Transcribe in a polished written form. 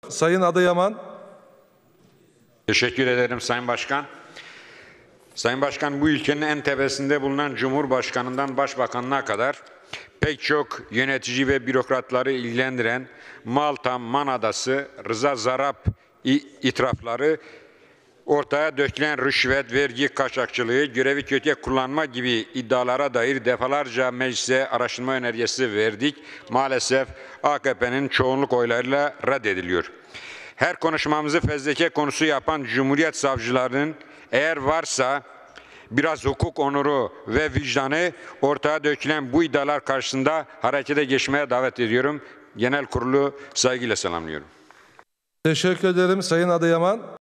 Sayın Adıyaman. Teşekkür ederim Sayın Başkan. Sayın Başkan, bu ülkenin en tepesinde bulunan Cumhurbaşkanından Başbakanına kadar pek çok yönetici ve bürokratları ilgilendiren Malta, Man Adası, Rıza Zarrab itirafları, ortaya dökülen rüşvet, vergi kaçakçılığı, görevi kötüye kullanma gibi iddialara dair defalarca meclise araştırma önergesi verdik. Maalesef AKP'nin çoğunluk oylarıyla reddediliyor. Her konuşmamızı fezleke konusu yapan Cumhuriyet savcılarının eğer varsa biraz hukuk onuru ve vicdanı ortaya dökülen bu iddialar karşısında harekete geçmeye davet ediyorum. Genel kurulu saygıyla selamlıyorum. Teşekkür ederim Sayın Adıyaman.